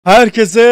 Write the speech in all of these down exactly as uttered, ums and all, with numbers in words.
Herkese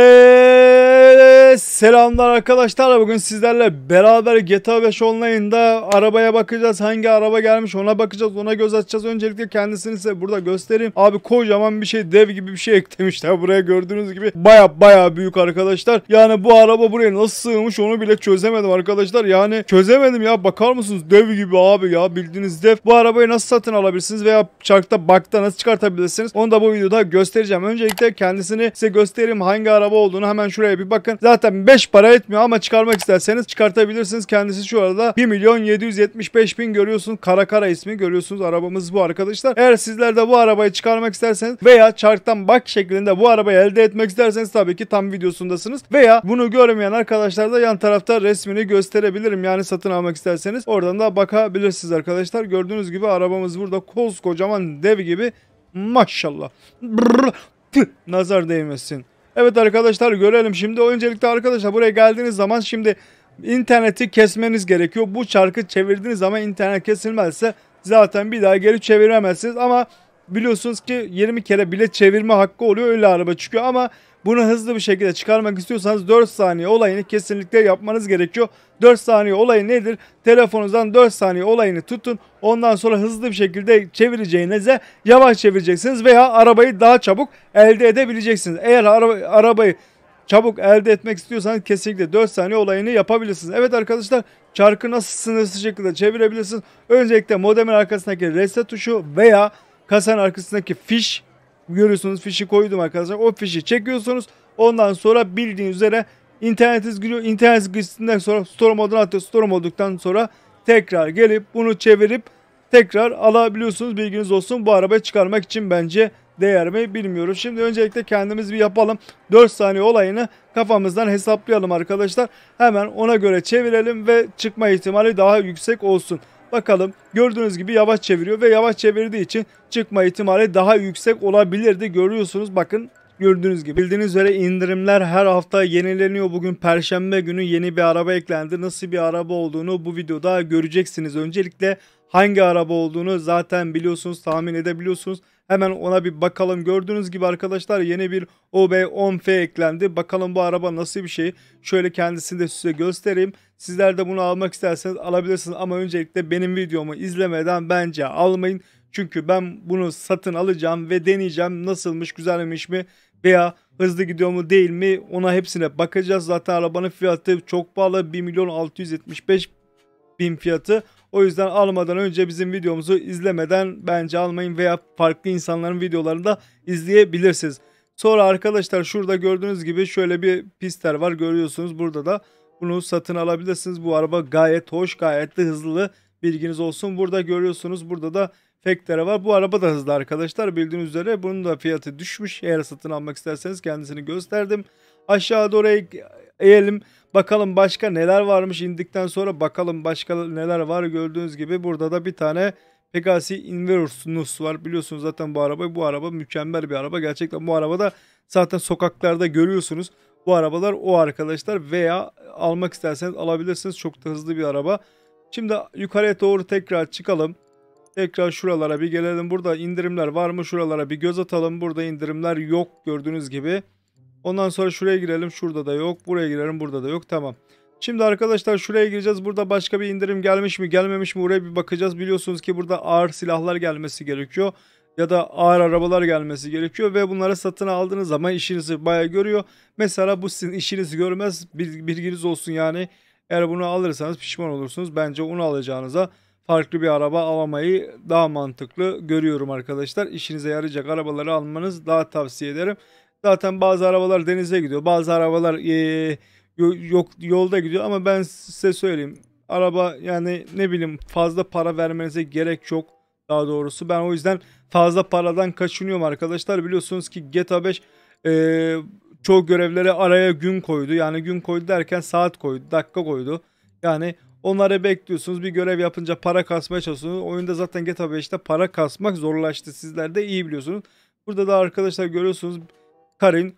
selamlar arkadaşlar. Bugün sizlerle beraber G T A beş Online'da arabaya bakacağız. Hangi araba gelmiş ona bakacağız. Ona göz atacağız. Öncelikle kendisini size burada göstereyim. Abi kocaman bir şey, dev gibi bir şey eklemişler. Buraya gördüğünüz gibi baya baya büyük arkadaşlar. Yani bu araba buraya nasıl sığmış onu bile çözemedim arkadaşlar. Yani çözemedim ya. Bakar mısınız? Dev gibi abi ya. Bildiğiniz dev. Bu arabayı nasıl satın alabilirsiniz veya çarkta bakta nasıl çıkartabilirsiniz? Onu da bu videoda göstereceğim. Öncelikle kendisini size göstereyim. Hangi araba olduğunu hemen şuraya bir bakın. Zaten beş para etmiyor ama çıkarmak isterseniz çıkartabilirsiniz. Kendisi şu arada bir milyon yedi yüz yetmiş beş bin görüyorsunuz. Kara kara ismi görüyorsunuz. Arabamız bu arkadaşlar. Eğer sizler de bu arabayı çıkarmak isterseniz veya çarktan bak şeklinde bu arabayı elde etmek isterseniz tabii ki tam videosundasınız. Veya bunu görmeyen arkadaşlar da yan tarafta resmini gösterebilirim. Yani satın almak isterseniz oradan da bakabilirsiniz arkadaşlar. Gördüğünüz gibi arabamız burada koskocaman dev gibi. Maşallah. Brrr. Tüh, nazar değmesin. Evet arkadaşlar görelim. Şimdi öncelikle arkadaşlar buraya geldiğiniz zaman şimdi interneti kesmeniz gerekiyor. Bu çarkı çevirdiğiniz zaman internet kesilmezse zaten bir daha geri çeviremezsiniz. Ama biliyorsunuz ki yirmi kere bile çevirme hakkı oluyor. Öyle araba çıkıyor ama bunu hızlı bir şekilde çıkarmak istiyorsanız dört saniye olayını kesinlikle yapmanız gerekiyor. dört saniye olayı nedir? Telefonunuzdan dört saniye olayını tutun. Ondan sonra hızlı bir şekilde çevireceğinize yavaş çevireceksiniz veya arabayı daha çabuk elde edebileceksiniz. Eğer araba, arabayı çabuk elde etmek istiyorsanız kesinlikle dört saniye olayını yapabilirsiniz. Evet arkadaşlar, çarkı nasıl sınırsız şekilde çevirebilirsiniz? Öncelikle modemin arkasındaki reset tuşu veya kasanın arkasındaki fiş, görüyorsunuz fişi koydum arkadaşlar. O fişi çekiyorsunuz. Ondan sonra bildiğiniz üzere internetiniz giriyor. İnternet girişinden sonra store moduna atıyor. Store moduktan sonra tekrar gelip bunu çevirip tekrar alabiliyorsunuz. Bilginiz olsun. Bu arabayı çıkarmak için bence değer mi bilmiyoruz. Şimdi öncelikle kendimiz bir yapalım. dört saniye olayını kafamızdan hesaplayalım arkadaşlar. Hemen ona göre çevirelim ve çıkma ihtimali daha yüksek olsun. Bakalım, gördüğünüz gibi yavaş çeviriyor ve yavaş çevirdiği için çıkma ihtimali daha yüksek olabilirdi. Görüyorsunuz bakın, gördüğünüz gibi. Bildiğiniz üzere indirimler her hafta yenileniyor. Bugün Perşembe günü yeni bir araba eklendi. Nasıl bir araba olduğunu bu videoda göreceksiniz. Öncelikle hangi araba olduğunu zaten biliyorsunuz, tahmin edebiliyorsunuz. Hemen ona bir bakalım. Gördüğünüz gibi arkadaşlar yeni bir O B on F eklendi. Bakalım bu araba nasıl bir şey. Şöyle kendisini de size göstereyim. Sizler de bunu almak isterseniz alabilirsiniz. Ama öncelikle benim videomu izlemeden bence almayın. Çünkü ben bunu satın alacağım ve deneyeceğim. Nasılmış, güzelmiş mi veya hızlı gidiyor mu değil mi, ona hepsine bakacağız. Zaten arabanın fiyatı çok pahalı. bir milyon altı yüz yetmiş beş bin fiyatı. O yüzden almadan önce bizim videomuzu izlemeden bence almayın veya farklı insanların videolarını da izleyebilirsiniz. Sonra arkadaşlar şurada gördüğünüz gibi şöyle bir pistler var, görüyorsunuz. Burada da bunu satın alabilirsiniz. Bu araba gayet hoş, gayet de hızlı, bilginiz olsun. Burada görüyorsunuz, burada da Fektere var. Bu araba da hızlı arkadaşlar, bildiğiniz üzere. Bunun da fiyatı düşmüş. Eğer satın almak isterseniz kendisini gösterdim. Aşağı doğru eğelim. Bakalım başka neler varmış. İndikten sonra bakalım başka neler var. Gördüğünüz gibi burada da bir tane Pegasi Inversus var. Biliyorsunuz zaten bu araba. Bu araba mükemmel bir araba. Gerçekten bu arabada zaten sokaklarda görüyorsunuz. Bu arabalar o arkadaşlar. Veya almak isterseniz alabilirsiniz. Çok da hızlı bir araba. Şimdi yukarıya doğru tekrar çıkalım. Tekrar şuralara bir gelelim. Burada indirimler var mı? Şuralara bir göz atalım. Burada indirimler yok gördüğünüz gibi. Ondan sonra şuraya girelim. Şurada da yok. Buraya girelim. Burada da yok. Tamam. Şimdi arkadaşlar şuraya gireceğiz. Burada başka bir indirim gelmiş mi gelmemiş mi oraya bir bakacağız. Biliyorsunuz ki burada ağır silahlar gelmesi gerekiyor. Ya da ağır arabalar gelmesi gerekiyor. Ve bunları satın aldığınız zaman işinizi bayağı görüyor. Mesela bu sizin işinizi görmez. Bilginiz olsun yani. Eğer bunu alırsanız pişman olursunuz. Bence onu alacağınıza farklı bir araba almayı daha mantıklı görüyorum arkadaşlar. İşinize yarayacak arabaları almanız daha tavsiye ederim. Zaten bazı arabalar denize gidiyor. Bazı arabalar ee, yok yolda gidiyor ama ben size söyleyeyim. Araba yani ne bileyim fazla para vermenize gerek yok. Daha doğrusu ben o yüzden fazla paradan kaçınıyorum arkadaşlar. Biliyorsunuz ki G T A beş ee, çoğu görevlere araya gün koydu. Yani gün koydu derken saat koydu, dakika koydu. Yani onları bekliyorsunuz. Bir görev yapınca para kasmaya çalışıyorsunuz. Oyunda zaten G T A beşte para kasmak zorlaştı. Sizler de iyi biliyorsunuz. Burada da arkadaşlar görüyorsunuz Karin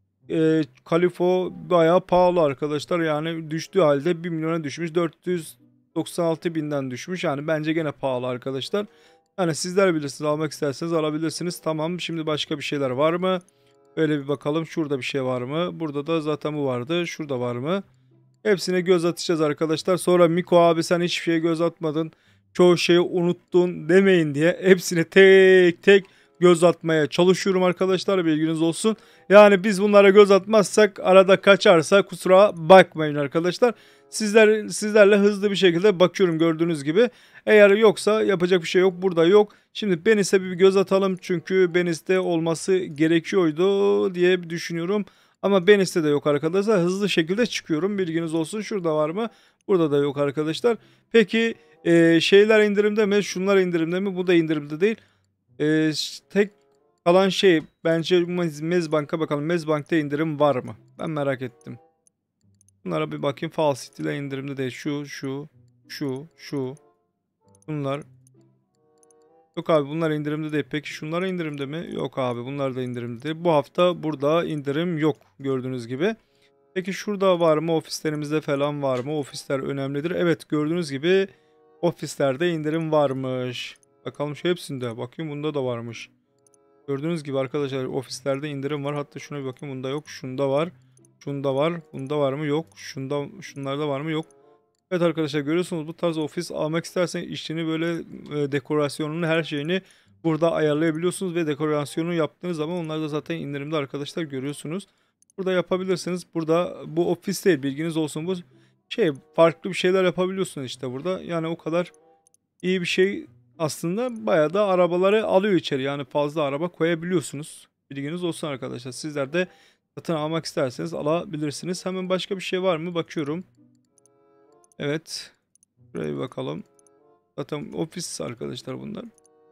e, Kalifo bayağı pahalı arkadaşlar. Yani düştüğü halde bir milyona düşmüş. dört yüz doksan altı binden düşmüş. Yani bence gene pahalı arkadaşlar. Yani sizler bilirsiniz, almak isterseniz alabilirsiniz. Tamam, şimdi başka bir şeyler var mı? Öyle bir bakalım. Şurada bir şey var mı? Burada da zaten bu vardı. Şurada var mı? Hepsine göz atacağız arkadaşlar. Sonra Miko abi sen hiçbir şeye göz atmadın, çoğu şeyi unuttun demeyin diye hepsine tek tek göz atmaya çalışıyorum arkadaşlar, bilginiz olsun. Yani biz bunlara göz atmazsak, arada kaçarsa kusura bakmayın arkadaşlar. Sizler sizlerle hızlı bir şekilde bakıyorum gördüğünüz gibi. Eğer yoksa yapacak bir şey yok. Burada yok. Şimdi Benis'e bir göz atalım. Çünkü Benis'te olması gerekiyordu diye düşünüyorum. Ama Benis'te de yok arkadaşlar. Hızlı şekilde çıkıyorum. Bilginiz olsun. Şurada var mı? Burada da yok arkadaşlar. Peki e, şeyler indirimde mi? Şunlar indirimde mi? Bu da indirimde değil. E, tek kalan şey bence Mezbank'a bakalım. Mezbank'ta indirim var mı? Ben merak ettim. Bunlara bir bakayım. Fall City'de indirimde değil. Şu, şu, şu, şu. Bunlar. Yok abi bunlar indirimde değil. Peki şunlar indirimde mi? Yok abi bunlar da indirimde değil. Bu hafta burada indirim yok gördüğünüz gibi. Peki şurada var mı? Ofislerimizde falan var mı? Ofisler önemlidir. Evet gördüğünüz gibi ofislerde indirim varmış. Bakalım şu hepsinde. Bakayım bunda da varmış. Gördüğünüz gibi arkadaşlar ofislerde indirim var. Hatta şuna bir bakayım, bunda yok. Şunda var. Şunda var. Bunda var mı? Yok. Şunda, şunlarda var mı? Yok. Evet arkadaşlar görüyorsunuz, bu tarz ofis almak isterseniz işini böyle e, dekorasyonunu, her şeyini burada ayarlayabiliyorsunuz ve dekorasyonu yaptığınız zaman onlar da zaten indirimde arkadaşlar, görüyorsunuz. Burada yapabilirsiniz. Burada bu ofis değil, bilginiz olsun, bu şey farklı bir şeyler yapabiliyorsunuz işte burada. Yani o kadar iyi bir şey aslında, bayağı da arabaları alıyor içeri, yani fazla araba koyabiliyorsunuz. Bilginiz olsun arkadaşlar, sizler de satın almak isterseniz alabilirsiniz. Hemen başka bir şey var mı bakıyorum. Evet. Buraya bir bakalım. Zaten ofis arkadaşlar bunlar.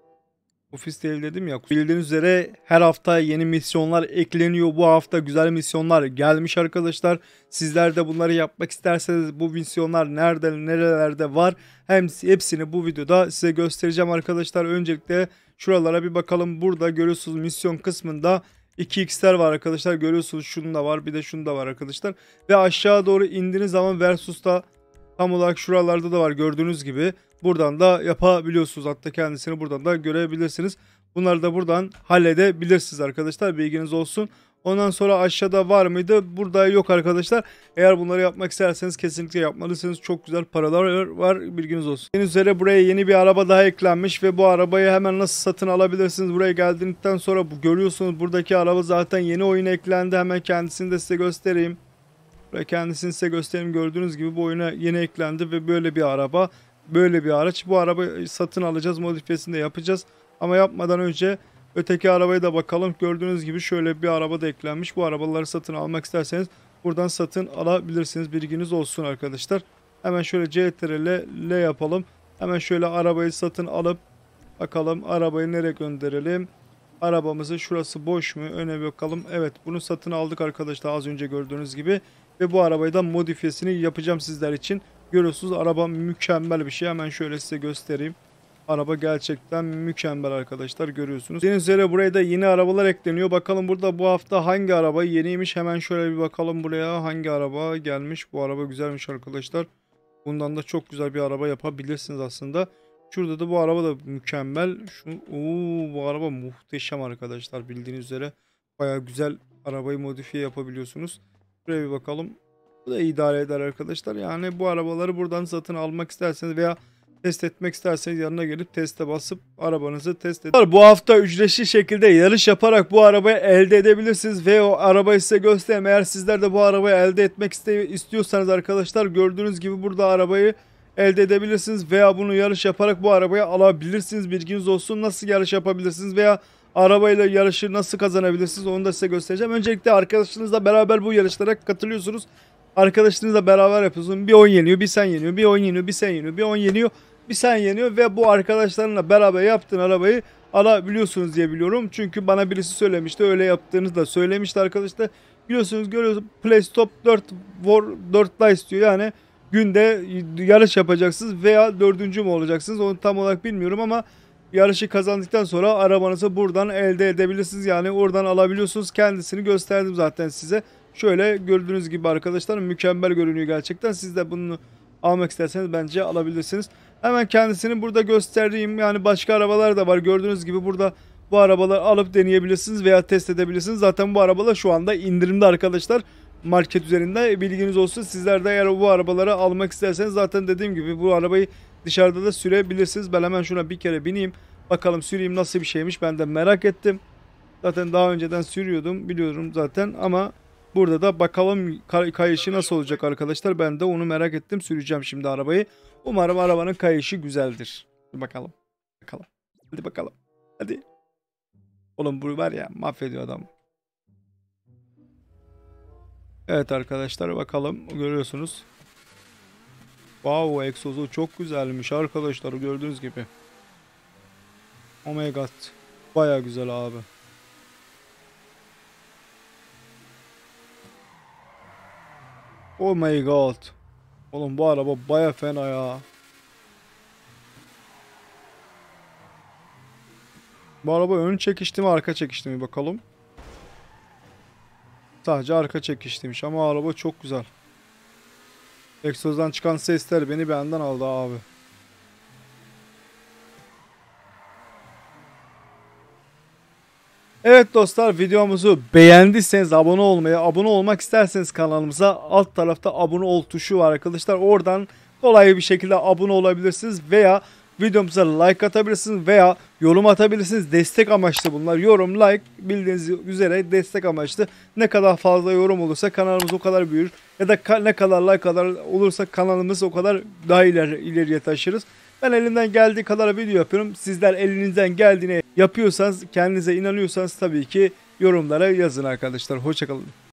Ofis değil dedim ya. Bildiğiniz üzere her hafta yeni misyonlar ekleniyor. Bu hafta güzel misyonlar gelmiş arkadaşlar. Sizler de bunları yapmak isterseniz bu misyonlar nerede, nerelerde var, hem hepsini bu videoda size göstereceğim arkadaşlar. Öncelikle şuralara bir bakalım. Burada görüyorsunuz misyon kısmında iki x'ler var arkadaşlar. Görüyorsunuz şunun da var, bir de şunun da var arkadaşlar. Ve aşağı doğru indiğiniz zaman Versus'ta tam olarak şuralarda da var gördüğünüz gibi. Buradan da yapabiliyorsunuz. Hatta kendisini buradan da görebilirsiniz. Bunları da buradan halledebilirsiniz arkadaşlar. Bilginiz olsun. Ondan sonra aşağıda var mıydı? Burada yok arkadaşlar. Eğer bunları yapmak isterseniz kesinlikle yapmalısınız. Çok güzel paralar var. Bilginiz olsun. Bildiğiniz üzere buraya yeni bir araba daha eklenmiş ve bu arabayı hemen nasıl satın alabilirsiniz? Buraya geldikten sonra bu görüyorsunuz, buradaki araba zaten yeni oyuna eklendi. Hemen kendisini de size göstereyim. Ve kendisini size göstereyim. Gördüğünüz gibi bu oyuna yeni eklendi ve böyle bir araba, böyle bir araç. Bu arabayı satın alacağız, modifiyesini de yapacağız. Ama yapmadan önce öteki arabaya da bakalım. Gördüğünüz gibi şöyle bir araba da eklenmiş. Bu arabaları satın almak isterseniz buradan satın alabilirsiniz. Bilginiz olsun arkadaşlar. Hemen şöyle C T R L L yapalım. Hemen şöyle arabayı satın alıp bakalım arabayı nereye gönderelim. Arabamızı, şurası boş mu? Öne bakalım. Evet, bunu satın aldık arkadaşlar az önce gördüğünüz gibi. Ve bu arabayı da modifiyesini yapacağım sizler için. Görüyorsunuz araba mükemmel bir şey. Hemen şöyle size göstereyim. Araba gerçekten mükemmel arkadaşlar, görüyorsunuz. Deniz üzere buraya da yeni arabalar ekleniyor. Bakalım burada bu hafta hangi araba yeniymiş. Hemen şöyle bir bakalım buraya. Hangi araba gelmiş? Bu araba güzelmiş arkadaşlar. Bundan da çok güzel bir araba yapabilirsiniz aslında. Şurada da bu araba da mükemmel. Şu, oo, bu araba muhteşem arkadaşlar. Bildiğiniz üzere bayağı güzel arabayı modifiye yapabiliyorsunuz. Buraya bir bakalım. Bu da idare eder arkadaşlar. Yani bu arabaları buradan satın almak isterseniz veya test etmek isterseniz yanına gelip teste basıp arabanızı test edin. Bu hafta ücretsiz şekilde yarış yaparak bu arabayı elde edebilirsiniz ve o arabayı size göstereyim. Eğer sizler de bu arabayı elde etmek istiyorsanız arkadaşlar, gördüğünüz gibi burada arabayı elde edebilirsiniz veya bunu yarış yaparak bu arabayı alabilirsiniz. Bilginiz olsun. Nasıl yarış yapabilirsiniz veya arabayla yarışı nasıl kazanabilirsiniz onu da size göstereceğim. Öncelikle arkadaşlarınızla beraber bu yarışlara katılıyorsunuz. Arkadaşlarınızla beraber yapıyorsunuz. Bir on yeniyor, bir sen yeniyor, bir on yeniyor, bir sen yeniyor, bir on yeniyor, bir sen yeniyor ve bu arkadaşlarınla beraber yaptığın arabayı alabiliyorsunuz diye biliyorum. Çünkü bana birisi söylemişti, öyle yaptığınızı da söylemişti arkadaşlar. Biliyorsunuz, görüyorsunuz, PlayStop dört War dört Dice istiyor. Yani günde yarış yapacaksınız veya dördüncü mü olacaksınız onu tam olarak bilmiyorum ama yarışı kazandıktan sonra arabanızı buradan elde edebilirsiniz. Yani oradan alabiliyorsunuz. Kendisini gösterdim zaten size. Şöyle gördüğünüz gibi arkadaşlar mükemmel görünüyor gerçekten. Siz de bunu almak isterseniz bence alabilirsiniz. Hemen kendisini burada göstereyim. Yani başka arabalar da var. Gördüğünüz gibi burada bu arabaları alıp deneyebilirsiniz veya test edebilirsiniz. Zaten bu arabalar şu anda indirimde arkadaşlar. Market üzerinde bilginiz olsun. Sizler de eğer bu arabaları almak isterseniz zaten dediğim gibi bu arabayı dışarıda da sürebilirsiniz. Ben hemen şuna bir kere bineyim. Bakalım süreyim nasıl bir şeymiş. Ben de merak ettim. Zaten daha önceden sürüyordum. Biliyorum zaten ama burada da bakalım kay kayışı nasıl olacak arkadaşlar. Ben de onu merak ettim. Süreceğim şimdi arabayı. Umarım arabanın kayışı güzeldir. Bakalım. Bakalım. Hadi bakalım. Hadi. Oğlum bu var ya mahvediyor adam. Evet arkadaşlar bakalım. Görüyorsunuz. Wow, egzozu çok güzelmiş arkadaşlar gördüğünüz gibi. Oh my god. Baya güzel abi. Oh my god. Oğlum bu araba baya fena ya. Bu araba ön çekişti mi arka çekişti mi bakalım. Sadece arka çekiştiymiş ama araba çok güzel. Egzozdan çıkan sesler beni benden aldı abi. Evet dostlar videomuzu beğendiyseniz abone olmayı, abone olmak isterseniz kanalımıza alt tarafta abone ol tuşu var arkadaşlar. Oradan kolay bir şekilde abone olabilirsiniz veya videomuza like atabilirsiniz veya yorum atabilirsiniz. Destek amaçlı bunlar. Yorum, like bildiğiniz üzere destek amaçlı. Ne kadar fazla yorum olursa kanalımız o kadar büyür. Ya da ka ne kadar like kadar olursa kanalımız o kadar daha ileri, ileriye taşırız. Ben elimden geldiği kadar video yapıyorum. Sizler elinizden geldiğini yapıyorsanız, kendinize inanıyorsanız tabii ki yorumlara yazın arkadaşlar. Hoşçakalın.